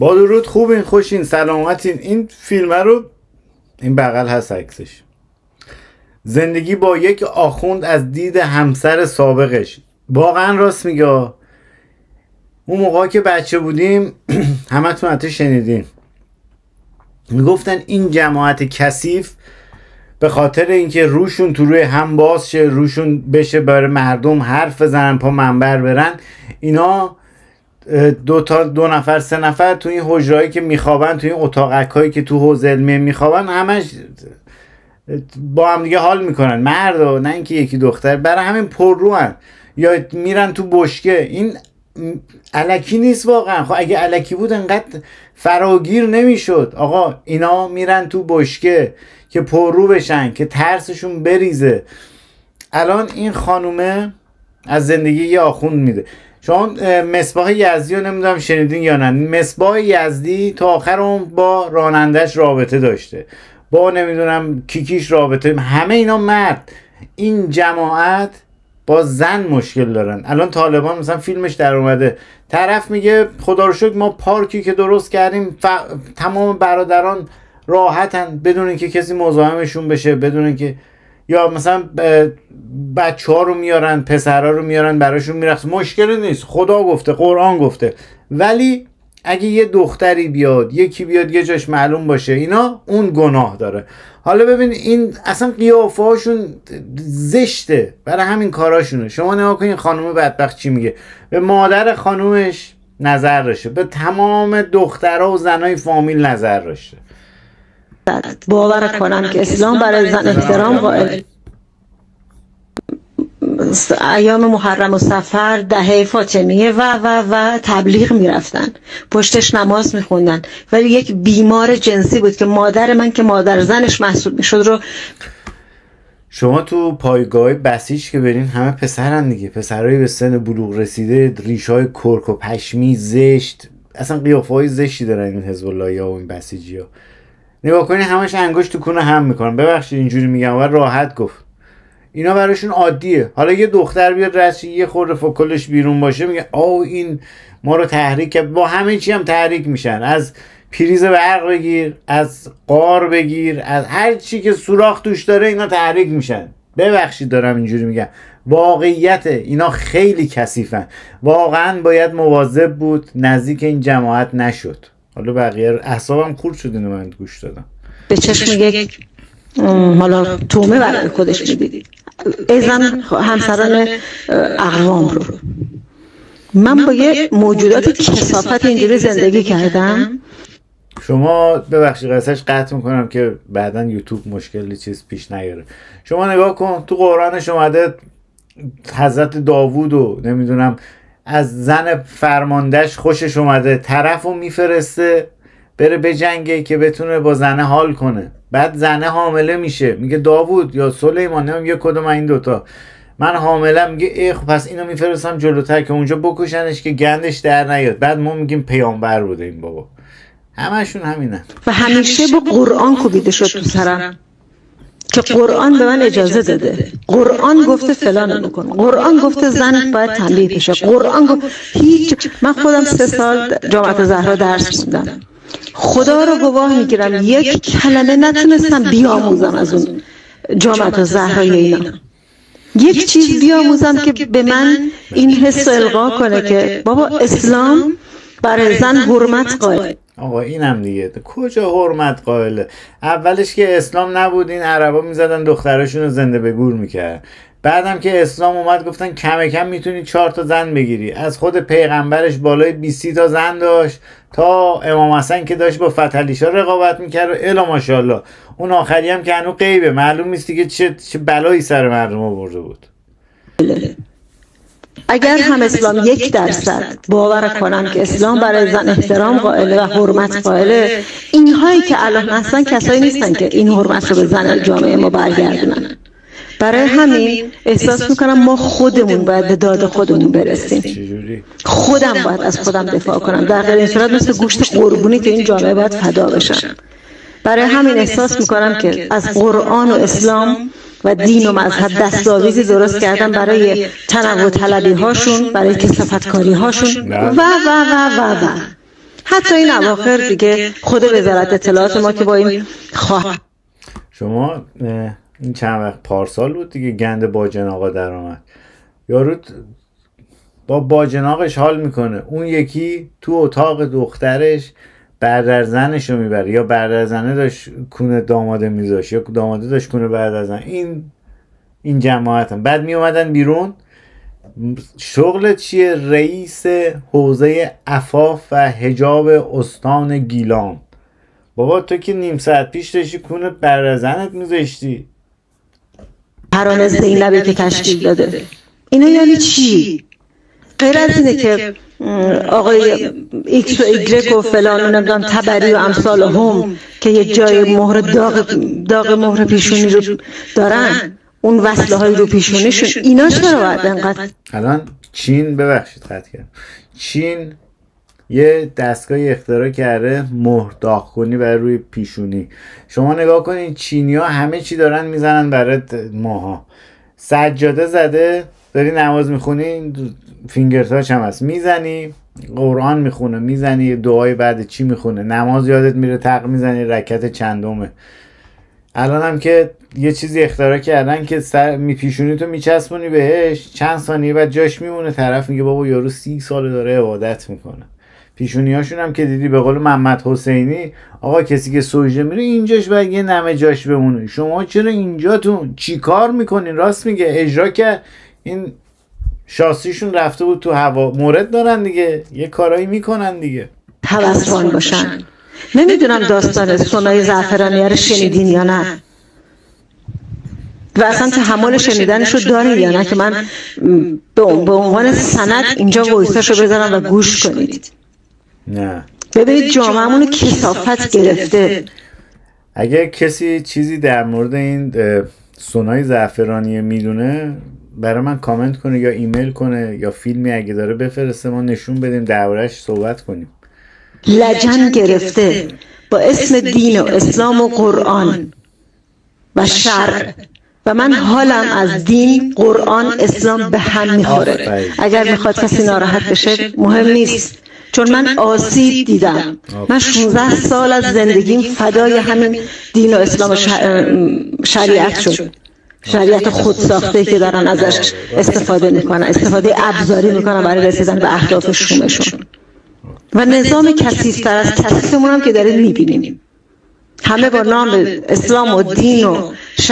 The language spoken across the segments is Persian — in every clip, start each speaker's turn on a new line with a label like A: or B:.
A: با درود، خوبین، خوشین، سلامتین. این فیلم رو، این بغل هست عکسش، زندگی با یک آخوند از دید همسر سابقش. واقعا راست میگه. اون موقع که بچه بودیم همتون حتی شنیدین میگفتن این جماعت کثیف به خاطر اینکه روشون تو روی هم باز شه، روشون بشه برای مردم حرف بزنن، پا منبر برن، اینا دو نفر سه نفر تو این حجرهایی که میخوابن، تو این اتاقکایی که تو حوزه علمیه میخوابن، همش با هم دیگه حال میکنن، مرد و نه اینکه یکی دختر. برای همین پرروان یا میرن تو بشکه. این الکی نیست واقعا. خب اگه الکی بود انقدر فراگیر نمیشد. آقا اینا میرن تو بشکه که پررو بشن، که ترسشون بریزه. الان این خانومه از زندگی یه آخوند میده. شما مصباح یزدی رو نمیدونم شنیدین یا نه. مصباح یزدی تا آخر اون با رانندش رابطه داشته، با نمیدونم کیکیش رابطه، همه اینا مرد. این جماعت با زن مشکل دارن. الان طالبان مثلا فیلمش در اومده، طرف میگه خدا رو شکر ما پارکی که درست کردیم تمام برادران راحتن بدون اینکه کسی مزاحمشون بشه، بدون اینکه، یا مثلا بچه ها رو میارن، پسرها رو میارن براشون میرقص، مشکلی نیست، خدا گفته، قرآن گفته. ولی اگه یه دختری بیاد، یکی بیاد یه جاش معلوم باشه اینا، اون گناه داره. حالا ببین این اصلا قیافه هاشون زشته، برای همین کاراشونه. شما نگاه کن این خانم بدبخت چی میگه. به مادر خانومش نظر داشته، به تمام دخترها و زنای فامیل نظر داشته.
B: باور کنم که اسلام برای زن احترام قائل. ایام محرم و صفر، دهه فاطمیه و تبلیغ میرفتن، پشتش نماز میخوندن، ولی یک بیمار جنسی بود که مادر من که مادر زنش محسوب میشد رو.
A: شما تو پایگاه بسیج که برین همه پسرن دیگه، پسرایی به سن بلوغ رسیده، ریشای کرک و پشمی زشت، اصلا قیافه های زشتی دارن این حزب اللهی ها و این بسیجی ها. نگاه کنین همش انگشت تو کونه هم میکنن. ببخشید اینجوری میگم و راحت گفت، اینا براشون عادیه. حالا یه دختر بیاد راستی یه خورده فکلش بیرون باشه، میگه آو این ما رو تحریک کرد. با همه چی هم تحریک میشن، از پریز برق بگیر، از قار بگیر، از هر چی که سوراخ توش داره اینا تحریک میشن. ببخشید دارم اینجوری میگم، واقعیت اینا خیلی کثیفن. واقعا باید مواظب بود نزدیک این جماعت نشد. حالا بقیه اعصابم خورد شد اینو من گوش دادم.
B: به چشم یک حالا تومه برای خودش میدید ایزن همسران اقوام رو. من با یه موجودات کثافت اینجوری زندگی کردم.
A: شما ببخشید قصهش قطع میکنم که بعداً یوتیوب مشکلی چیز پیش نیاره. شما نگاه کن تو قرآنش اومده حضرت داوود و نمیدونم از زن فرماندهش خوشش اومده، طرفو میفرسته بره بجنگه که بتونه با زنه حال کنه. بعد زنه حامله میشه، میگه داوود یا سلیمان، نمیم یه کدوم این دوتا، من حامله. میگه ای خب پس اینو میفرستم جلوتر که اونجا بکشنش که گندش در نیاد. بعد ما میگیم پیامبر بوده این بابا. همشون همینه.
B: و همیشه با قرآن کوبیده شد تو سرم که قرآن به من اجازه داده، قرآن گفته فلان بکن، قرآن گفته زن باید تنبیه بشه، قرآن گفت هیچ. من خودم 3 سال جامعه زهرا درس خوندم، خدا رو گواه میگیرم یک کلمه نتونستم بیاموزم از اون جامعه زهرای اینا. یک چیز بیاموزم که به من این حس القا کنه که بابا اسلام برای زن حرمت قائل.
A: آقا اینم دیگه کجا حرمت قائله؟ اولش که اسلام نبود این عربا میزدن دختراشون رو زنده به گور میکردن. بعدم که اسلام اومد گفتن کم کم میتونی 4 تا زن بگیری. از خود پیغمبرش بالای 20 تا زن داشت تا امام حسن که داشت با فتحعلیشا رقابت میکرد و الا ماشاءالله. اون آخری هم که هنوز غیبه، معلوم نیست دیگه چه بلایی سر مردم آورده بود.
B: اگر هم اسلام 1% باور کنن که اسلام برای زن احترام قائله و حرمت قائله، اینهایی که الان هستن کسایی نیستن که این حرمت رو به زن جامعه ما برگردونن. برای همین احساس میکنم ما خودمون باید به داد خودمون برسیم. خودم باید از خودم دفاع کنم، در غیر این صورت مثل گوشت قربونی که این جامعه باید فدا بشن. برای همین احساس میکنم که از قرآن و اسلام و دین و مذهب دستاویزی درست کردن برای تنوع طلبی هاشون، برای کثافتکاری هاشون و حتی این اواخر دیگه خود وزارت اطلاعات ما که با این
A: شما این چند وقت پارسال بود دیگه گند باجناقا در آمد، یارو با باجناقش حال میکنه، اون یکی تو اتاق دخترش برادر زنش رو میبره، یا برادر زنه داشت کونه داماده میذاشت یا داماده داشت کونه برادر زن. این جماعت هم بعد میومدن بیرون. شغل چیه؟ رئیس حوزه عفاف و حجاب استان گیلان. بابا تو که نیم ساعت پیش داشتی کونه برادر زنت میذاشتی.
B: پرانه زینبی که تشکیل داده، اینا یعنی چی؟ غیر از اینه که آقای ایکس و ایگرک و فلان نمیدونم تبری و امثال هم که یه جای مهر داغ مهر پیشونی رو دارن، اون وصله های رو پیشونیشون، اینا چرا باید انقدر؟
A: الان چین، ببخشید قطع کردم، چین یه دستگاه اختراع کرده مهر داغ کنی برای روی پیشونی. شما نگاه کنین چینی ها همه چی دارن میزنن برای ماها. سجاده زده داری نماز میخونی، فینگر تاچ هم هست، میزنی قرآن میخونه، میزنی دعای بعد چی میخونه، نماز یادت میره تق میزنی رکعت چندمه. الان هم که یه چیزی اختراع کردن که پیشونی تو میچسبونی بهش، چند ثانیه بعد جاش میمونه، طرف میگه بابا یارو 30 سال داره عبادت میکنه. پیشونیاشون هم که دیدی به قول محمد حسینی، آقا کسی که سجده میره اینجاش باید یه نمه جاش بمونه. شما چرا اینجاتون چی کار میکنین؟ راست میگه، اجرا که این شاسیشون رفته بود تو هوا، مورد دارن دیگه، یه کارایی میکنن دیگه.
B: هوسبان باشن. نمیدونم داستان سونای زعفرانی رو شنیدین یا نه، و اصلا تحمل شنیدنش رو دارین یا نه که من به عنوان سند اینجا وایساشو بذارم و گوش کنید.
A: نه
B: ببینید جامعه‌مون رو کثافت گرفته.
A: اگه کسی چیزی در مورد این سونای زعفرانی میدونه برای من کامنت کنه یا ایمیل کنه یا فیلمی اگه داره بفرسته، ما نشون بدیم درباره‌اش صحبت کنیم.
B: لجن گرفته با اسم دین و اسلام و قرآن و شرع، و من حالم از دین، قرآن، اسلام به هم میخوره. اگر میخواد کسی ناراحت بشه مهم نیست، چون من آسیب دیدم. من 16 سال از زندگیم فدای همین دین و اسلام و شریعت شد. شریعت خود ساخته که دارن ازش استفاده میکنن، استفاده ابزاری میکنن برای رسیدن به اهداف شومشون، و نظام کثیف‌تر از کثیفمون هم که داریم میبینیم. همه با نام اسلام و دین و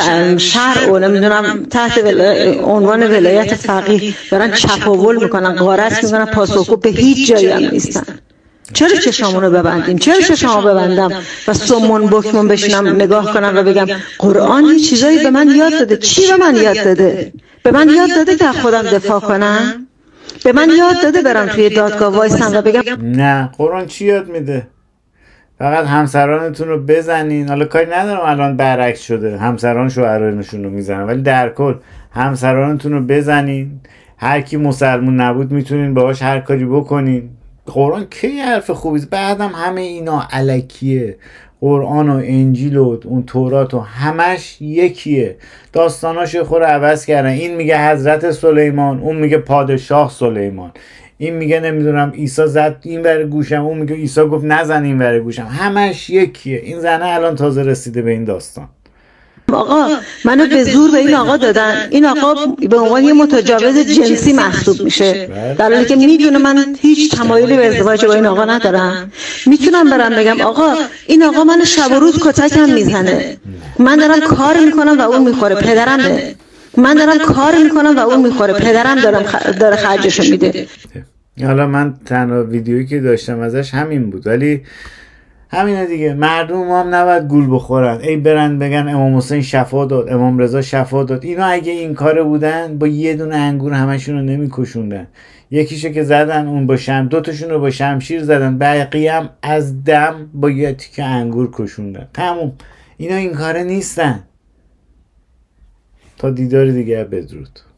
B: شرع و نمیدونم تحت عنوان ولایت فقیه دارن چپاول میکنن، غارت میکنن، پاسخگو به هیچ جایی هم نیستن. چرا چشامونو ببندیم؟ چرا چشامو ببندم و سمون بکمون بشینم نگاه کنم و بگم قرآن یه چیزایی به من یاد داده؟ چی به من یاد داده؟ به من یاد داده که خودم دفاع کنم؟ به من یاد داده برم توی دادگاه وایسم و بگم
A: نه قرآن چی یاد میده؟ فقط همسرانتون رو بزنین. حالا کاری ندارم الان برعکس شده، همسران شوهرانشون رو میزنن، ولی در کل همسرانتون رو بزنین. هر کی مسلمون نبود میتونین باهاش هر کاری بکنین. قرآن کی حرف خوبیست؟ بعدم همه اینا الکیه. قرآن و انجیل و اون تورات و همش یکیه، داستاناش خود عوض کردن. این میگه حضرت سلیمان، اون میگه پادشاه سلیمان، این میگه نمیدونم عیسی زد این ور گوشم، اون میگه عیسی گفت نزن این ور گوشم. همش یکیه. این زنه الان تازه رسیده به این داستان.
B: آقا منو به زور به این آقا دادن، این آقا به عنوان یه متجاوز جنسی محسوب میشه، در حالی که میدونه من هیچ تمایلی به ازدواج با این آقا ندارم. میتونم برم بگم آقا این آقا من شب و روز کتکم میزنه، من دارم کار میکنم و اون میخوره، پدرمه. من دارم کار میکنم و اون میخوره، پدرم داره خرجشو میده.
A: حالا من تنها ویدیویی که داشتم ازش همین بود، ولی همینه دیگه. مردم هم نباید گول بخورن، ای برن بگن امام حسین شفا داد، امام رضا شفا داد. اینا اگه این کاره بودن با یه دونه انگور همشون رو نمیکشوندن. یکیشو که زدن اون با دوتاشون رو با شمشیر زدن، بقیه هم از دم با یه تیکه انگور کشوندن. تموم. اینا این کاره نیستن. تا دیدار دیگه، بدرود.